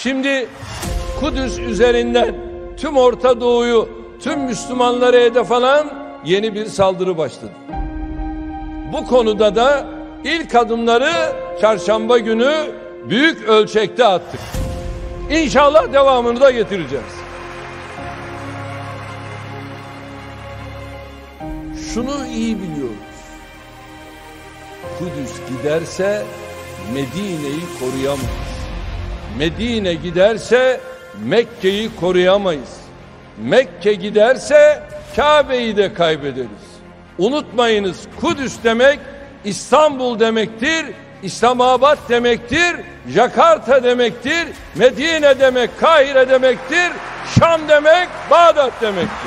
Şimdi Kudüs üzerinden tüm Orta Doğu'yu, tüm Müslümanları hedef alan yeni bir saldırı başladı. Bu konuda da ilk adımları çarşamba günü büyük ölçekte attık. İnşallah devamını da getireceğiz. Şunu iyi biliyoruz. Kudüs giderse Medine'yi koruyamayız. Medine giderse Mekke'yi koruyamayız. Mekke giderse Kabe'yi de kaybederiz. Unutmayınız, Kudüs demek İstanbul demektir, İslamabad demektir, Jakarta demektir, Medine demek Kahire demektir, Şam demek Bağdat demektir.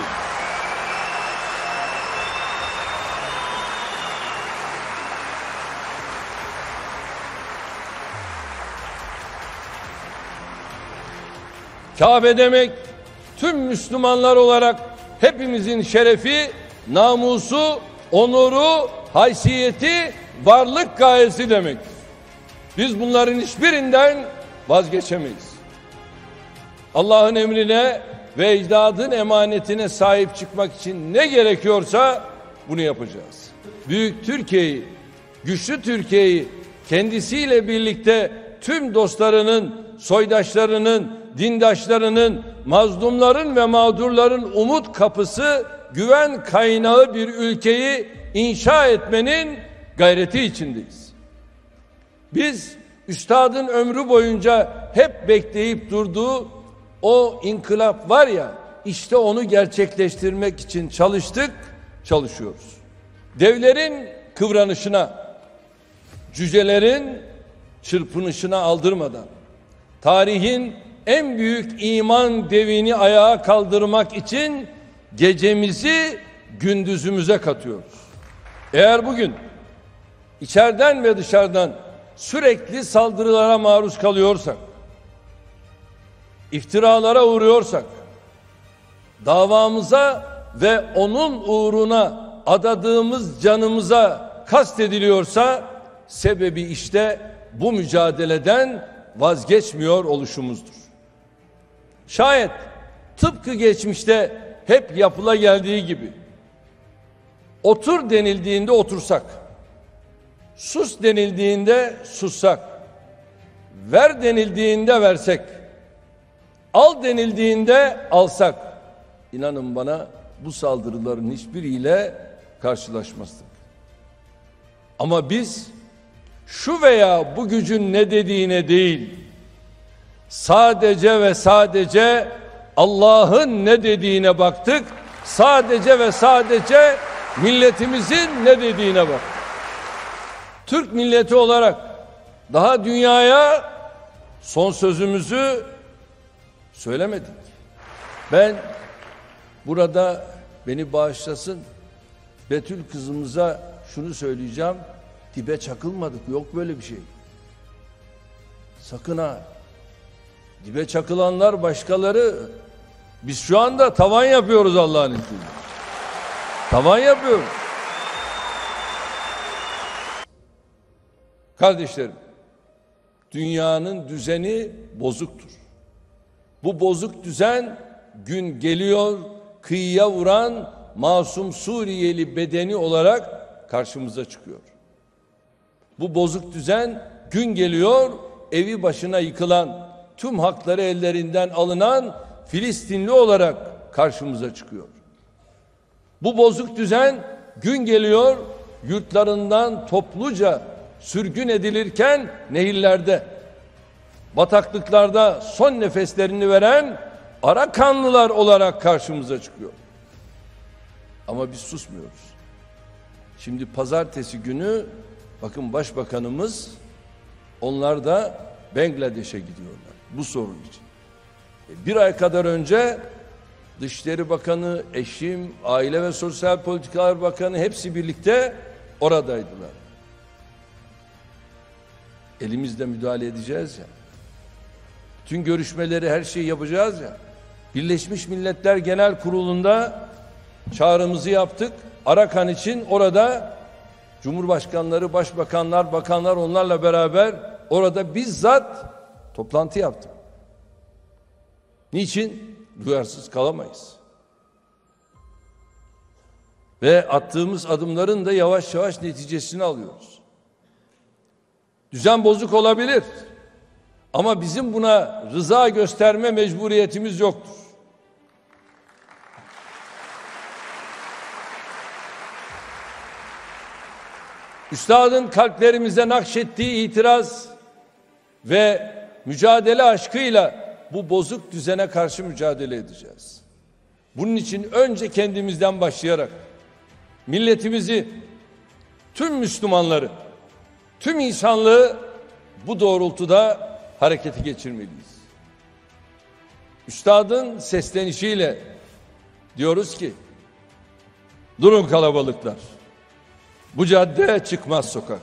Kabe demek tüm Müslümanlar olarak hepimizin şerefi, namusu, onuru, haysiyeti, varlık gayesi demektir. Biz bunların hiçbirinden vazgeçemeyiz. Allah'ın emrine ve ecdadın emanetine sahip çıkmak için ne gerekiyorsa bunu yapacağız. Büyük Türkiye'yi, güçlü Türkiye'yi kendisiyle birlikte tüm dostlarının, soydaşlarının, dindaşlarının, mazlumların ve mağdurların umut kapısı, güven kaynağı bir ülkeyi inşa etmenin gayreti içindeyiz. Biz üstadın ömrü boyunca hep bekleyip durduğu o inkılap var ya, işte onu gerçekleştirmek için çalıştık, çalışıyoruz. Devlerin kıvranışına, cücelerin çırpınışına aldırmadan, tarihin en büyük iman devini ayağa kaldırmak için gecemizi gündüzümüze katıyoruz. Eğer bugün içeriden ve dışarıdan sürekli saldırılara maruz kalıyorsak, iftiralara uğruyorsak, davamıza ve onun uğruna adadığımız canımıza kastediliyorsa, sebebi işte bu mücadeleden vazgeçmiyor oluşumuzdur. Şayet tıpkı geçmişte hep yapıla geldiği gibi otur denildiğinde otursak, sus denildiğinde sussak, ver denildiğinde versek, al denildiğinde alsak, inanın bana bu saldırıların hiçbiriyle karşılaşmazdık. Ama biz şu veya bu gücün ne dediğine değil, sadece ve sadece Allah'ın ne dediğine baktık, sadece ve sadece milletimizin ne dediğine baktık. Türk milleti olarak daha dünyaya son sözümüzü söylemedik. Ben burada, beni bağışlasın, Betül kızımıza şunu söyleyeceğim: dibe çakılmadık, yok böyle bir şey. Sakın ha. Dibe çakılanlar başkaları. Biz şu anda tavan yapıyoruz Allah'ın izniyle. Tavan yapıyoruz. Kardeşlerim, dünyanın düzeni bozuktur. Bu bozuk düzen gün geliyor, kıyıya vuran masum Suriyeli bedeni olarak karşımıza çıkıyor. Bu bozuk düzen gün geliyor, evi başına yıkılan, tüm hakları ellerinden alınan Filistinli olarak karşımıza çıkıyor. Bu bozuk düzen gün geliyor, yurtlarından topluca sürgün edilirken nehirlerde, bataklıklarda son nefeslerini veren Arakanlılar olarak karşımıza çıkıyor. Ama biz susmuyoruz. Şimdi pazartesi günü bakın Başbakanımız, onlar da Bangladeş'e gidiyorlar bu sorun için. Bir ay kadar önce Dışişleri Bakanı, eşim, Aile ve Sosyal Politikalar Bakanı hepsi birlikte oradaydılar. Elimizle müdahale edeceğiz ya. Bütün görüşmeleri, her şeyi yapacağız ya. Birleşmiş Milletler Genel Kurulu'nda çağrımızı yaptık. Arakan için orada Cumhurbaşkanları, başbakanlar, bakanlar onlarla beraber orada bizzat toplantı yaptık. Niçin? Duyarsız kalamayız. Ve attığımız adımların da yavaş yavaş neticesini alıyoruz. Düzen bozuk olabilir. Ama bizim buna rıza gösterme mecburiyetimiz yoktur. Üstadın kalplerimize nakşettiği itiraz ve mücadele aşkıyla bu bozuk düzene karşı mücadele edeceğiz. Bunun için önce kendimizden başlayarak milletimizi, tüm Müslümanları, tüm insanlığı bu doğrultuda harekete geçirmeliyiz. Üstadın seslenişiyle diyoruz ki, durun kalabalıklar, bu cadde çıkmaz sokak.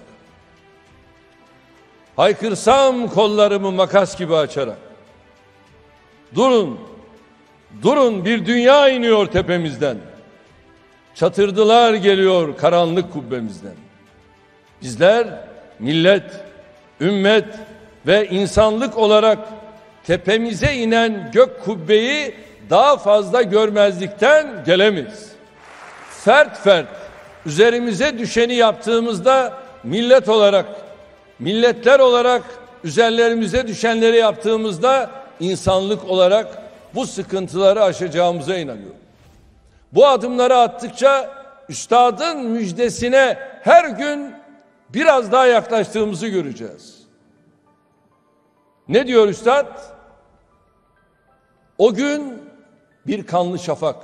Haykırsam kollarımı makas gibi açarak, durun, durun, bir dünya iniyor tepemizden. Çatırdılar geliyor karanlık kubbemizden. Bizler millet, ümmet ve insanlık olarak tepemize inen gök kubbeyi daha fazla görmezlikten gelemeyiz. Fert fert üzerimize düşeni yaptığımızda millet olarak, milletler olarak üzerlerimize düşenleri yaptığımızda insanlık olarak bu sıkıntıları aşacağımıza inanıyorum. Bu adımları attıkça üstadın müjdesine her gün biraz daha yaklaştığımızı göreceğiz. Ne diyor üstad? O gün bir kanlı şafak,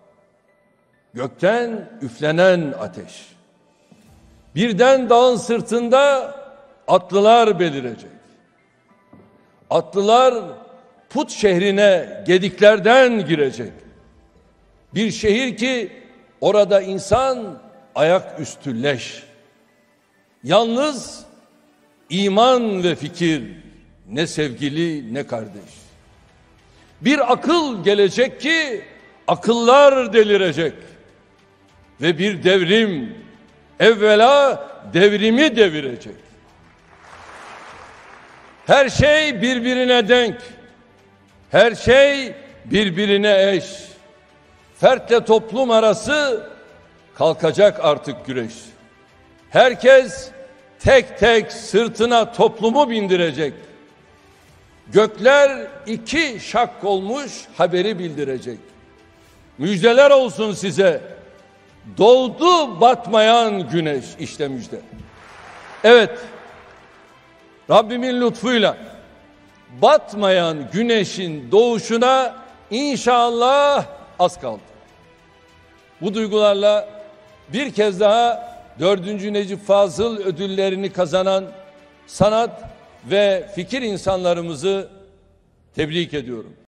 gökten üflenen ateş. Birden dağın sırtında atlılar belirecek. Atlılar Put şehrine gediklerden girecek. Bir şehir ki orada insan ayaküstü leş. Yalnız iman ve fikir, ne sevgili ne kardeş. Bir akıl gelecek ki akıllar delirecek. Ve bir devrim evvela devrimi devirecek. Her şey birbirine denk. Her şey birbirine eş. Fertle toplum arası kalkacak artık güreş. Herkes tek tek sırtına toplumu bindirecek. Gökler iki şak olmuş haberi bildirecek. Müjdeler olsun size. Doğdu batmayan güneş, işte müjde. Evet, Rabbimin lütfuyla batmayan güneşin doğuşuna inşallah az kaldı. Bu duygularla bir kez daha 4. Necip Fazıl ödüllerini kazanan sanat ve fikir insanlarımızı tebrik ediyorum.